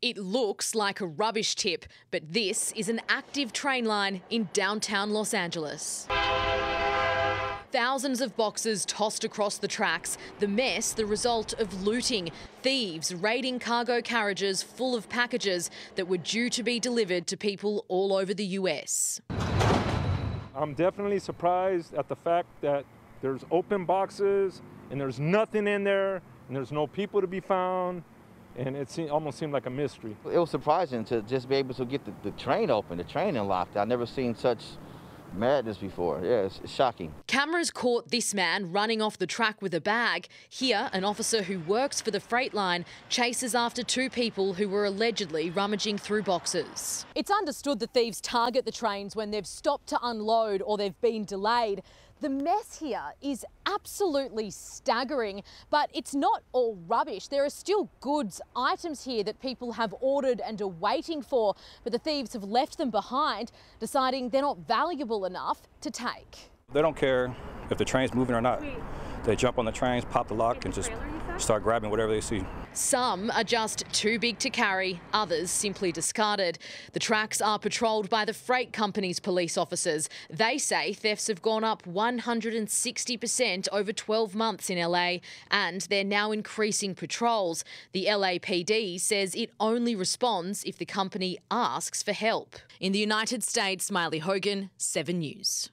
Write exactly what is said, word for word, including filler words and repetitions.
It looks like a rubbish tip, but this is an active train line in downtown Los Angeles. Thousands of boxes tossed across the tracks, the mess the result of looting, thieves raiding cargo carriages full of packages that were due to be delivered to people all over the U S. I'm definitely surprised at the fact that there's open boxes and there's nothing in there and there's no people to be found, and it seemed, almost seemed like a mystery. It was surprising to just be able to get the, the train open, the train unlocked. I've never seen such madness before. Yeah, it's, it's shocking. Cameras caught this man running off the track with a bag. Here, an officer who works for the freight line chases after two people who were allegedly rummaging through boxes. It's understood that thieves target the trains when they've stopped to unload or they've been delayed. The mess here is absolutely staggering, but it's not all rubbish. There are still goods, items here that people have ordered and are waiting for, but the thieves have left them behind, deciding they're not valuable enough to take. They don't care if the train's moving or not. They jump on the trains, pop the lock, and just start grabbing whatever they see. Some are just too big to carry, others simply discarded. The tracks are patrolled by the freight company's police officers. They say thefts have gone up one hundred sixty percent over twelve months in L A, and they're now increasing patrols. The L A P D says it only responds if the company asks for help. In the United States, Miley Hogan, seven News.